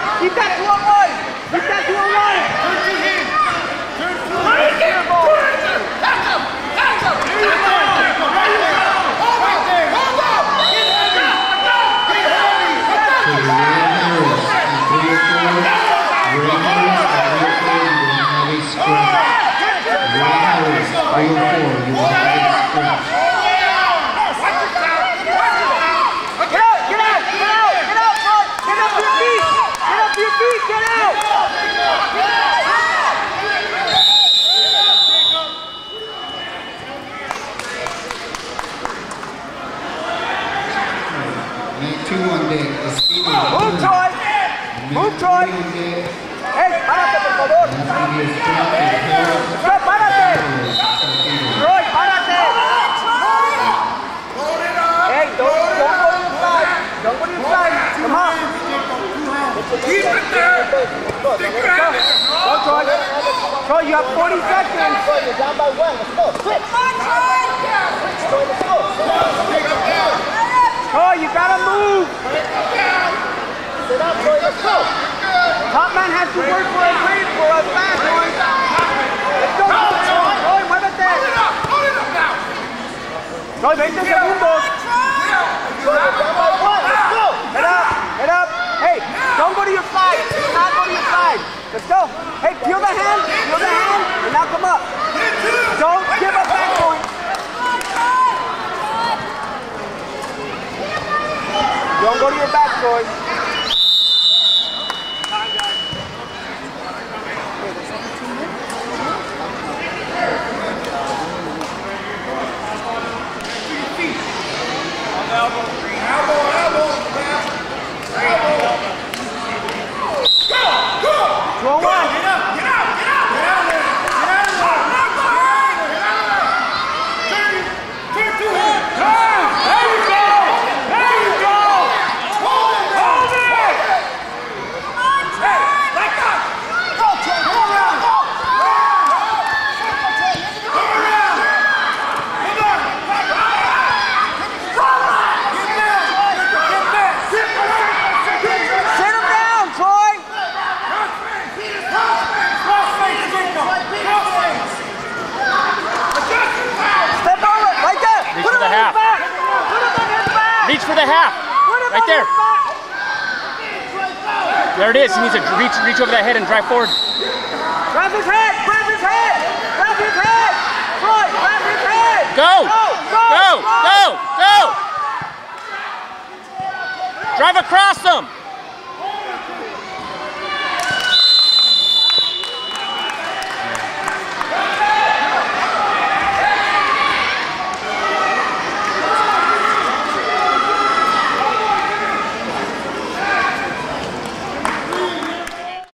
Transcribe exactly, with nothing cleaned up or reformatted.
Keep that two on one. Keep that two on one. Turn to him. Turn to him. Back up. Back up. There you go. Right there. Hold up. Hold up. Get heavy. Get heavy. Move, Troy! Move, Troy! Hey, párate, por favor! Troy, párate! Troy, párate! Hey, don't, don't go inside! Don't go inside! Come on! Keep it there! Stick around it! Go, Troy! Troy, you have forty seconds! Troy, you're down by one. Let's go! Switch! Come on, Troy! Switch, Troy, let's go! Troy, you gotta move! Sit up, Troy, let's go! Top man has to work for a grade for us back, Troy! Let's go, Troy! Troy, muévete! Hold it up! Hold it up now! Troy, veinte segundos! Troy, you're down by one, let's go! Head up, head up! Hey, don't go to your side! Do not go to your side! Let's go! Hey, peel the hand! Peel the hand! And now come up! Don't give up back point! Don't go to your back, Troy. Elbow, elbow, elbow. Go, go! Two on one. Get up, get out, get out! Get out of there! Get out of there! Get out of there! Turn, turn to him! Turn! There you go! There you go! Hold it! Hold it! Hey, like that! Go, Troy, go around! Go! Go around! Come on! Get back! Get back! Get back! Sit him down, Troy! Step over! Right there! Reach Put for him the on half. his back! Put him on his back! Reach for the half. Put him Right on there. his back! There it is. He needs to reach, reach over that head and drive forward. Grab his head! Grab his head! Grab his head! Troy, grab his head! Go! Go! Go! Go! Go! Drive across them!